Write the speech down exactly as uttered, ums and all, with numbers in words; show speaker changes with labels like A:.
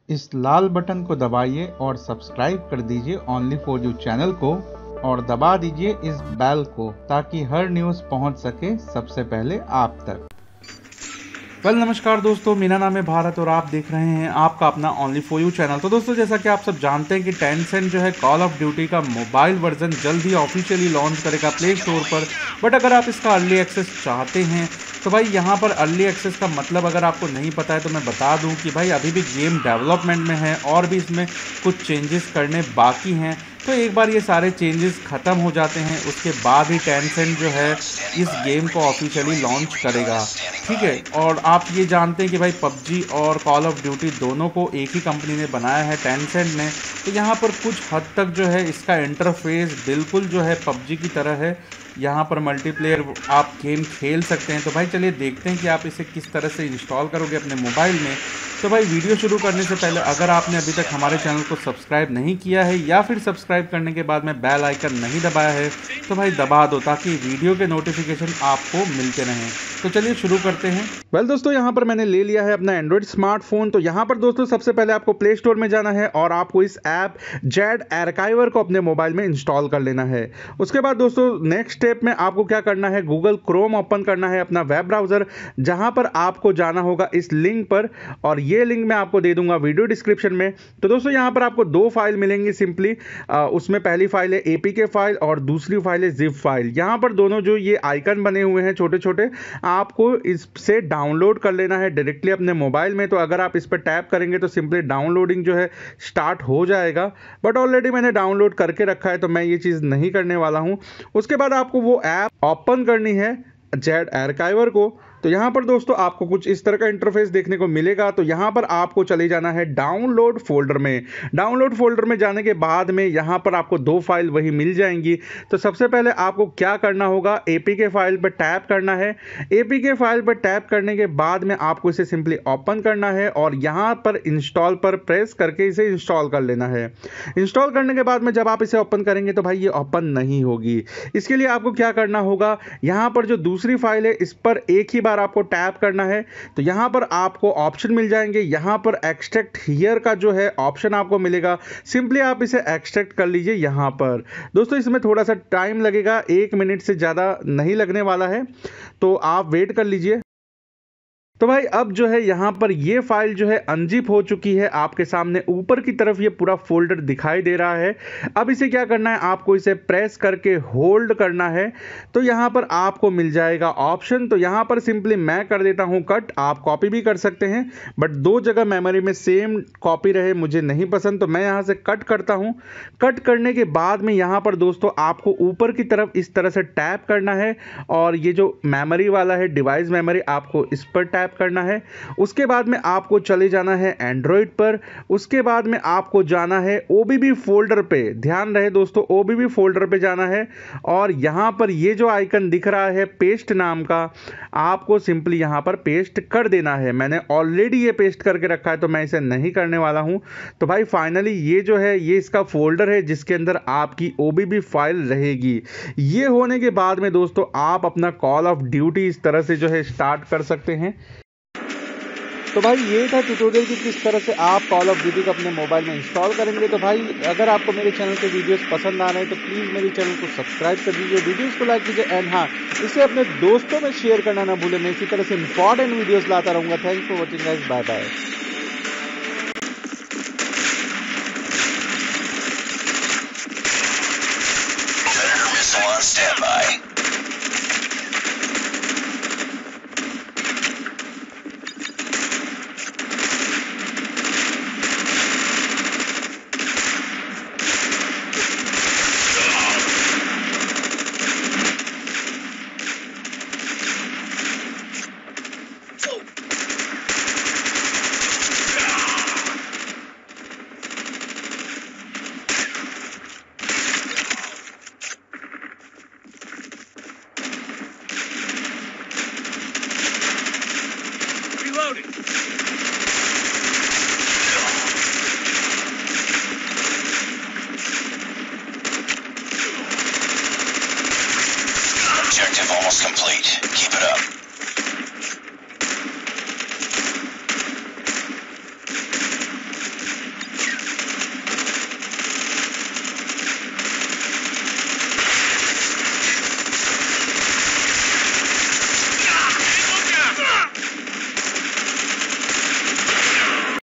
A: इस लाल बटन को दबाइए और सब्सक्राइब कर दीजिए ओनली फॉर यू चैनल को और दबा दीजिए इस बेल को ताकि हर न्यूज़ पहुंच सके सबसे पहले आप तक। वेल well, नमस्कार दोस्तों, मेरा नाम है भारत और आप देख रहे हैं आपका अपना ओनली फॉर यू चैनल। तो दोस्तों, जैसा कि आप सब जानते हैं कि टेंसेंट जो है कॉल ऑफ ड्यूटी का मोबाइल वर्जन जल्द ही ऑफिशियली लॉन्च करेगा प्ले स्टोर पर। बट अगर आप इसका अर्ली एक्सेस चाहते हैं तो भाई यहाँ पर अर्ली एक्सेस का मतलब अगर आपको नहीं पता है तो मैं बता दूं कि भाई अभी भी गेम डेवलपमेंट में है और भी इसमें कुछ चेंजेस करने बाकी हैं। तो एक बार ये सारे चेंजेस ख़त्म हो जाते हैं उसके बाद ही टेंसेंट जो है इस गेम को ऑफिशियली लॉन्च करेगा, ठीक है। और आप ये जानते हैं कि भाई पबजी और कॉल ऑफ ड्यूटी दोनों को एक ही कंपनी ने बनाया है, टेंसेंट ने। तो यहाँ पर कुछ हद तक जो है इसका इंटरफेस बिल्कुल जो है पबजी की तरह है। यहाँ पर मल्टीप्लेयर आप गेम खेल सकते हैं। तो भाई चलिए देखते हैं कि आप इसे किस तरह से इंस्टॉल करोगे अपने मोबाइल में। तो भाई वीडियो शुरू करने से पहले अगर आपने अभी तक हमारे चैनल को सब्सक्राइब नहीं किया है या फिर सब्सक्राइब करने के बाद में बेल आइकन नहीं दबाया है तो भाई दबा दो ताकि वीडियो के नोटिफिकेशन आपको मिलते रहें। तो चलिए शुरू करते हैं। वेल well, दोस्तों, यहाँ पर मैंने ले लिया है अपना एंड्रॉइड स्मार्टफोन। तो यहाँ पर दोस्तों सबसे पहले आपको प्ले स्टोर में जाना है और आपको इस ऐप जेड आर्काइवर को अपने मोबाइल में इंस्टॉल कर लेना है। उसके बाद दोस्तों नेक्स्ट स्टेप में आपको क्या करना है, गूगल क्रोम ओपन करना है अपना वेब ब्राउजर, जहां पर आपको जाना होगा इस लिंक पर और ये लिंक मैं आपको दे दूंगा वीडियो डिस्क्रिप्शन में। तो दोस्तों यहाँ पर आपको दो फाइल मिलेंगी सिंपली, उसमें पहली फाइल है एपीके फाइल और दूसरी फाइल है जिप फाइल। यहाँ पर दोनों जो ये आइकन बने हुए हैं छोटे छोटे, आपको इससे डाउनलोड कर लेना है डायरेक्टली अपने मोबाइल में। तो अगर आप इस पर टैप करेंगे तो सिंपली डाउनलोडिंग जो है स्टार्ट हो जाएगा। बट ऑलरेडी मैंने डाउनलोड करके रखा है तो मैं ये चीज़ नहीं करने वाला हूँ। उसके बाद आपको वो ऐप ओपन करनी है जेड आर्काइवर को। तो यहाँ पर दोस्तों आपको कुछ इस तरह का इंटरफेस देखने को मिलेगा। तो यहाँ पर आपको चले जाना है डाउनलोड फोल्डर में। डाउनलोड फोल्डर में जाने के बाद में यहाँ पर आपको दो फाइल वही मिल जाएंगी। तो सबसे पहले आपको क्या करना होगा, एपीके फाइल पर टैप करना है। एपीके फाइल पर टैप करने के बाद में आपको इसे सिंपली ओपन करना है और यहाँ पर इंस्टॉल पर प्रेस करके इसे इंस्टॉल कर लेना है। इंस्टॉल करने के बाद में जब आप इसे ओपन करेंगे तो भाई ये ओपन नहीं होगी। इसके लिए आपको क्या करना होगा, यहाँ पर जो दूसरी फाइल है इस पर एक ही बार आपको टैप करना है। तो यहां पर आपको ऑप्शन मिल जाएंगे, यहां पर एक्सट्रैक्ट हियर का जो है ऑप्शन आपको मिलेगा। सिंपली आप इसे एक्सट्रैक्ट कर लीजिए यहां पर। दोस्तों इसमें थोड़ा सा टाइम लगेगा, एक मिनट से ज़्यादा नहीं लगने वाला है, तो आप वेट कर लीजिए। तो भाई अब जो है यहाँ पर ये फाइल जो है अनजिप हो चुकी है। आपके सामने ऊपर की तरफ ये पूरा फोल्डर दिखाई दे रहा है। अब इसे क्या करना है, आपको इसे प्रेस करके होल्ड करना है। तो यहाँ पर आपको मिल जाएगा ऑप्शन। तो यहाँ पर सिंपली मैं कर देता हूँ कट, आप कॉपी भी कर सकते हैं बट दो जगह मेमोरी में सेम कॉपी रहे मुझे नहीं पसंद, तो मैं यहाँ से कट करता हूँ। कट करने के बाद में यहाँ पर दोस्तों आपको ऊपर की तरफ इस तरह से टैप करना है और ये जो मेमोरी वाला है डिवाइस मेमोरी, आपको इस पर टैप करना है। उसके बाद में आपको चले जाना है एंड्रॉइड पर। उसके बाद में आपको जाना है ओबीबी फोल्डर पे। ध्यान रहे दोस्तों, ओबीबी फोल्डर पे जाना है और यहां पर ये जो आइकन दिख रहा है पेस्ट नाम का, आपको सिंपली यहां पर पेस्ट कर देना है। मैंने ऑलरेडी ये पेस्ट करके रखा है तो मैं इसे नहीं करने वाला हूं। तो भाई फाइनली ये जो है ये इसका फोल्डर है जिसके अंदर आपकी ओबीबी फाइल रहेगी। ये होने के बाद में दोस्तों आप अपना कॉल ऑफ ड्यूटी इस तरह से जो है स्टार्ट कर सकते हैं। तो भाई ये था ट्यूटोरियल कि किस तरह से आप कॉल ऑफ ड्यूटी को अपने मोबाइल में इंस्टॉल करेंगे। तो भाई अगर आपको मेरे चैनल के वीडियोस पसंद आ रहे हैं तो प्लीज़ मेरे चैनल को सब्सक्राइब कर दीजिए, वीडियोस को लाइक कीजिए एंड हाँ, इसे अपने दोस्तों में शेयर करना ना भूलें। मैं इसी तरह से इंपॉर्टेंट वीडियोस लाता रहूँगा। Thanks for watching guys, bye bye.
B: Objective almost complete. Keep it up.